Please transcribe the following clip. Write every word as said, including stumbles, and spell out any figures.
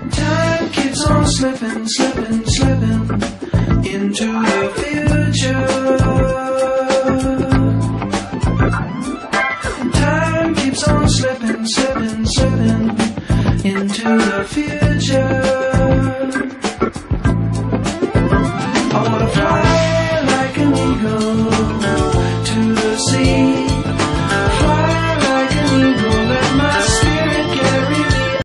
Time keeps on slipping, slipping, slipping into the future. Time keeps on slipping, slipping, slipping into the future. I wanna fly like an eagle